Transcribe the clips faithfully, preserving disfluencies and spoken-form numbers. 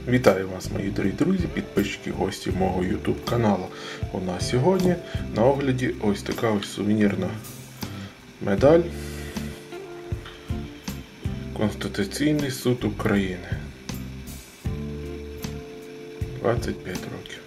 Вітаю вас, мої дорогі друзі, підписчики, гості мого YouTube каналу. У нас сьогодні на огляді ось така ось сувенірна медаль Конституційний Суд України. двадцять п'ять років.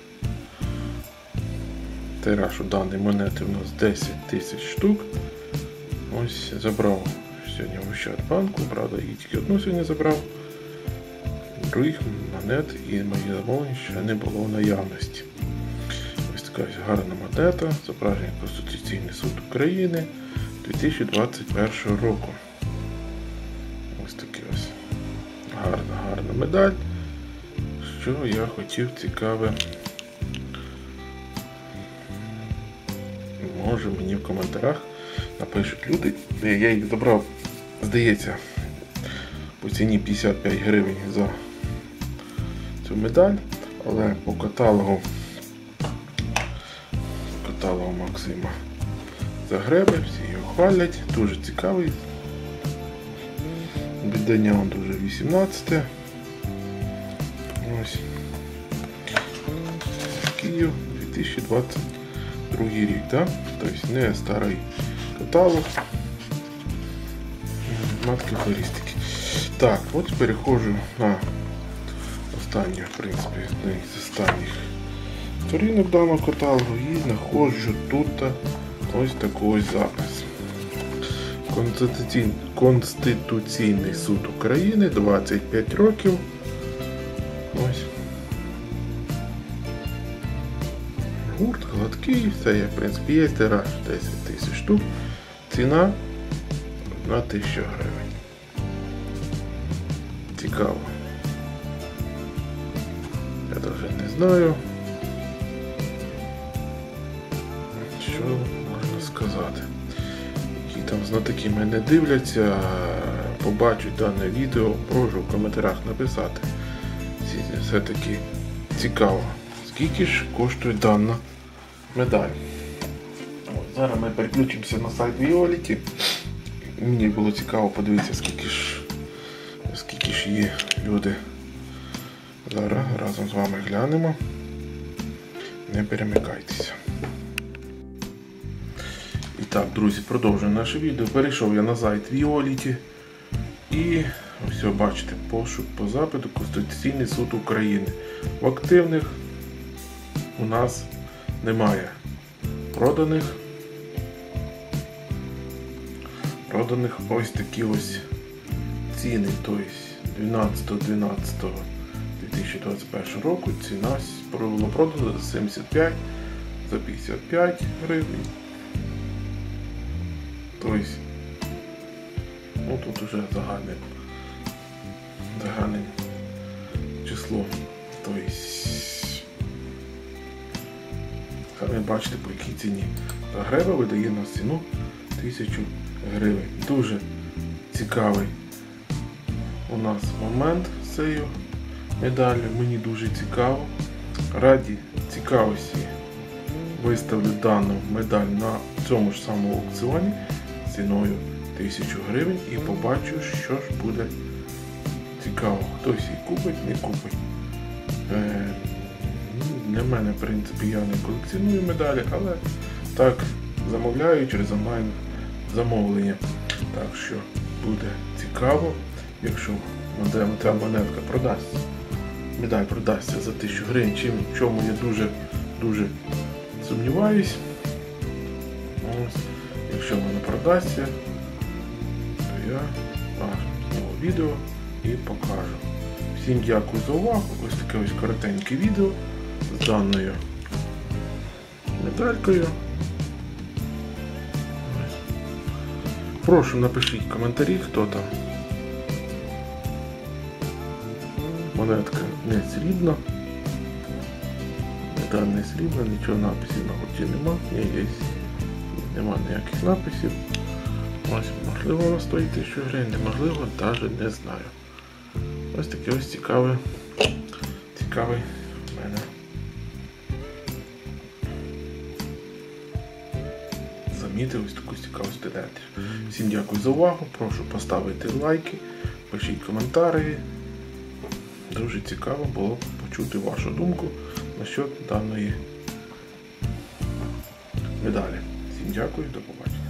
Тираж у даної монети у нас десять тисяч штук. Ось забрав сьогодні в Ощадбанку, правда, її тільки одну сьогодні забрав. Других монет і мої замовлення ще не було в наявності. Ось така гарна монета, зображення Конституційний Суд України дві тисячі двадцять першого року. Ось така ось гарна, гарна медаль. Що я хотів цікаве, може мені в коментарях напишуть люди, де я їх забрав, здається, по ціні п'ятдесят п'ять гривень за цю медаль, але по каталогу, по каталогу Максима Загреби, всі його хвалять, дуже цікавий. Видання дуже вісімнадцяте. Ось. Київ, дві тисячі двадцять другий рік, так? Тобто не старий каталог. Матки флористики. Так, от переходжу на останню, в принципі, з останніх сторінок даного каталогу і знаходжу тут ось такий ось запис. Конституційний, Конституційний Суд України, двадцять п'ять років. Ось. Гурт гладкий, все є, в принципі, є тираж десять тисяч штук. Ціна одна тисяча гривень. Цікаво. Я навіть не знаю, що можна сказати. Які там знатоки мене дивляться, побачать дане відео, прошу в коментарях написати. Все-таки цікаво, скільки ж коштує дана медаль. От, зараз ми переключимося на сайт Віоліті. Мені було цікаво подивитися, скільки ж, скільки ж є люди. Зараз разом з вами глянемо. Не перемикайтеся. І так, друзі, продовжуємо наше відео. Перейшов я на сайт Віоліті. І ось бачите, пошук по запиту Конституційний Суд України. В активних у нас немає проданих. Проданих ось такі ось ціни, тобто дванадцятого дванадцятого дві тисячі двадцять першого року ціна було продано за сімдесят п'ять, за п'ятдесят п'ять гривень. Тобто, ну тут вже загальне, загальне число. Тобто, самі бачите, по якій ціні. Загреба видає на ціну тисячу гривень. Дуже цікавий у нас момент з цією медаллю. Мені дуже цікаво. Раді цікавості виставлю дану медаль на цьому ж самому аукціоні ціною тисячу гривень і побачу, що ж буде цікаво. Хтось її купить, не купить. Е, для мене, в принципі, я не колекціоную медалі, але так замовляю через онлайн замовлення. Так що буде цікаво, якщо ця монетка продасться, медаль продасться за тисячу гривень, чим, в чому я дуже дуже сумніваюсь. Ось, якщо вона продасться, то я знову відео і покажу. Всім дякую за увагу. Ось таке ось коротеньке відео з даною медалькою. Прошу, напишіть коментарі, хто там. Монетка не срібна. Медаль не срібна, нічого написів на гурті нема. Ні, є, нема ніяких написів. Ось, можливо, вона стоїть тисячу гривень, неможливо, навіть не знаю. Ось таке ось цікаве, цікавий в мене. Замітив ось таку цікаву студентів. Всім дякую за увагу, прошу поставити лайки, пишіть коментарі. Дуже цікаво було почути вашу думку насчет даної медалі. Всім дякую, до побачення.